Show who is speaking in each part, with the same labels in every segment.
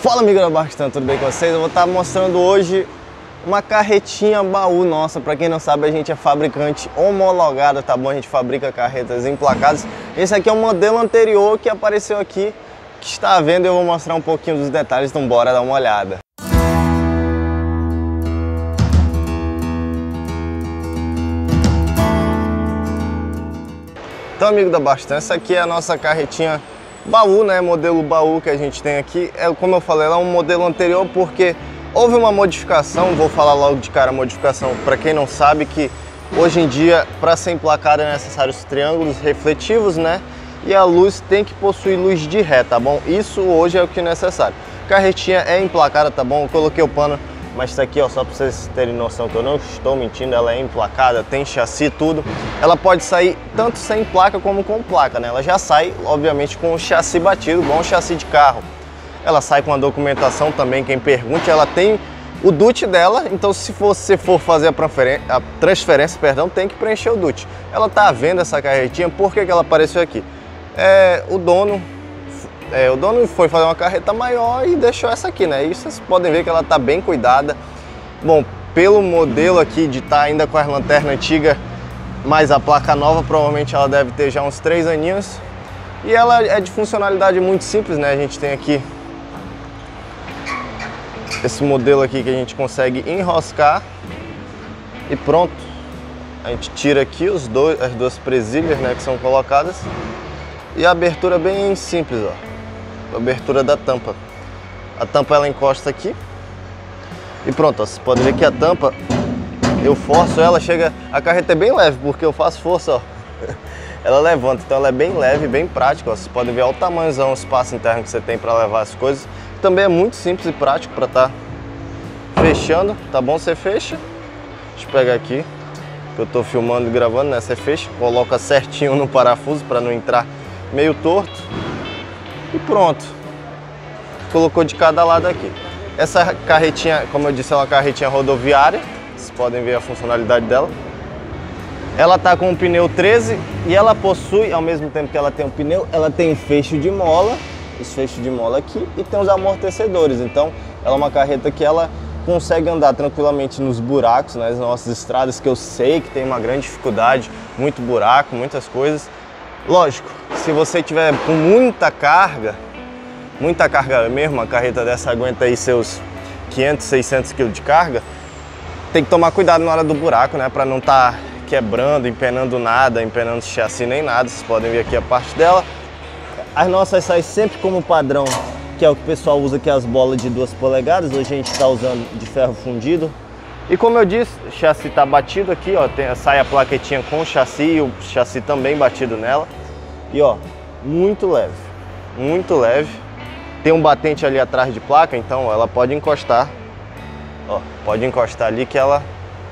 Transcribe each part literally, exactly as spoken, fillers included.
Speaker 1: Fala, amigo da Barquistão, tudo bem com vocês? Eu vou estar mostrando hoje uma carretinha baú nossa. Para quem não sabe, a gente é fabricante homologada, tá bom? A gente fabrica carretas emplacadas. Esse aqui é o modelo anterior que apareceu aqui, que está à venda. Eu vou mostrar um pouquinho dos detalhes, então bora dar uma olhada. Então, amigo da Barquistão, essa aqui é a nossa carretinha baú, né? Modelo baú que a gente tem aqui. É, como eu falei, ela é um modelo anterior porque houve uma modificação. Vou falar logo de cara a modificação. Para quem não sabe, que hoje em dia, para ser emplacada, é necessário os triângulos refletivos, né? E a luz tem que possuir luz de ré, tá bom? Isso hoje é o que é necessário. Carretinha é emplacada, tá bom? Eu coloquei o pano, mas isso aqui, ó, só para vocês terem noção que eu não estou mentindo, ela é emplacada, tem chassi, tudo. Ela pode sair tanto sem placa como com placa, né? Ela já sai, obviamente, com o chassi batido, igual um chassi de carro. Ela sai com a documentação também, quem pergunte, ela tem o D U T dela, então se você for fazer a, a transferência, perdão, tem que preencher o D U T. Ela tá à venda, essa carretinha. Por que que ela apareceu aqui? É, o dono... É, o dono foi fazer uma carreta maior e deixou essa aqui, né? E vocês podem ver que ela tá bem cuidada. Bom, pelo modelo aqui de estar tá ainda com a lanterna antiga, mas a placa nova, provavelmente ela deve ter já uns três aninhos. E ela é de funcionalidade muito simples, né? A gente tem aqui esse modelo aqui que a gente consegue enroscar e pronto. A gente tira aqui os dois, as duas presilhas, né, que são colocadas. E a abertura é bem simples, ó. A abertura da tampa. A tampa ela encosta aqui. E pronto, ó, vocês podem ver que a tampa, eu forço ela, chega... A carreta é bem leve, porque eu faço força, ó. Ela levanta, então ela é bem leve, bem prática, ó. Vocês podem ver ó, o tamanhozão, o espaço interno que você tem para levar as coisas. Também é muito simples e prático para estar tá fechando, tá bom? Você fecha. Deixa eu pegar aqui, que eu tô filmando e gravando, né? Você fecha, coloca certinho no parafuso para não entrar meio torto. E pronto, colocou de cada lado aqui. Essa carretinha, como eu disse, é uma carretinha rodoviária. Vocês podem ver a funcionalidade dela. Ela tá com um pneu treze e ela possui, ao mesmo tempo que ela tem um pneu, ela tem fecho de mola, os fechos de mola aqui, e tem os amortecedores. Então ela é uma carreta que ela consegue andar tranquilamente nos buracos, nas nossas estradas, que eu sei que tem uma grande dificuldade, muito buraco, muitas coisas. Lógico, se você tiver com muita carga, muita carga mesmo, a carreta dessa aguenta aí seus quinhentos, seiscentos quilos de carga, tem que tomar cuidado na hora do buraco, né, para não estar quebrando, empenando nada, empenando chassi nem nada. Vocês podem ver aqui a parte dela. As nossas saem sempre como padrão, que é o que o pessoal usa, que é as bolas de duas polegadas. Hoje a gente está usando de ferro fundido. E como eu disse, o chassi está batido aqui, ó, tem, sai a plaquetinha com o chassi e o chassi também batido nela. E ó, muito leve, muito leve. Tem um batente ali atrás de placa, então ó, ela pode encostar. Ó, pode encostar ali que ela,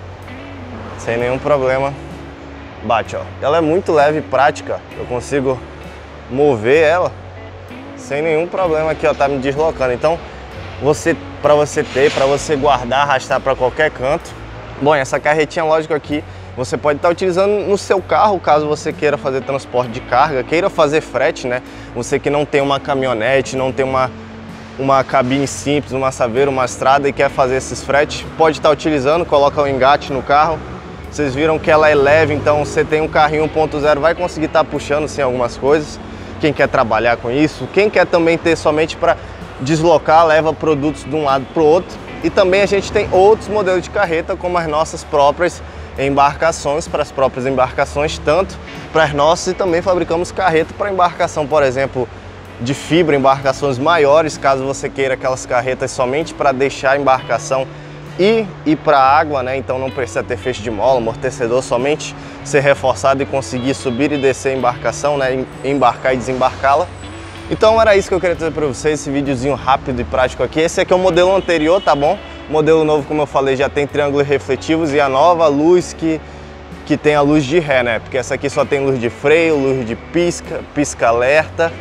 Speaker 1: sem nenhum problema, bate, ó. Ela é muito leve e prática, eu consigo mover ela sem nenhum problema aqui, ó, tá me deslocando. Então, você, para você ter, para você guardar, arrastar para qualquer canto. Bom, essa carretinha, lógico, aqui você pode estar utilizando no seu carro, caso você queira fazer transporte de carga, queira fazer frete, né? Você que não tem uma caminhonete, não tem uma, uma cabine simples, uma saveira, uma estrada e quer fazer esses fretes, pode estar utilizando, coloca o engate no carro. Vocês viram que ela é leve, então você tem um carrinho um ponto zero, vai conseguir estar puxando sem algumas coisas. Quem quer trabalhar com isso, quem quer também ter somente para deslocar, leva produtos de um lado para o outro. E também a gente tem outros modelos de carreta, como as nossas próprias embarcações, para as próprias embarcações, tanto para as nossas, e também fabricamos carreta para embarcação, por exemplo, de fibra, embarcações maiores, caso você queira aquelas carretas somente para deixar a embarcação e ir para a água, né? Então não precisa ter fecho de mola, amortecedor, somente ser reforçado e conseguir subir e descer a embarcação, né? Embarcar e desembarcá-la. Então era isso que eu queria trazer para vocês, esse videozinho rápido e prático aqui. Esse aqui é o modelo anterior, tá bom? O modelo novo, como eu falei, já tem triângulos refletivos e a nova luz que, que tem a luz de ré, né? Porque essa aqui só tem luz de freio, luz de pisca, pisca-alerta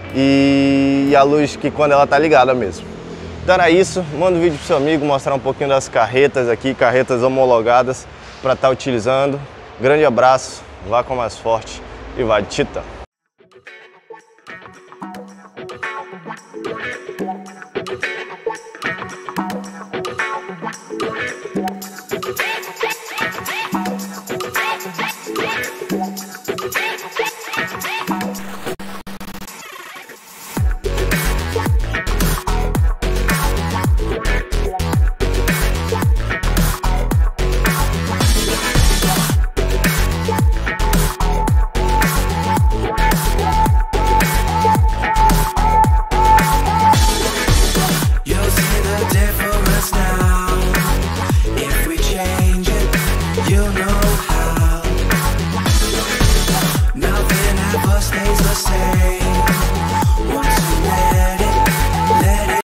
Speaker 1: e, e a luz que quando ela tá ligada mesmo. Então era isso, manda um vídeo pro seu amigo, mostrar um pouquinho das carretas aqui, carretas homologadas para estar utilizando. Grande abraço, vá com mais forte e vai de Titan!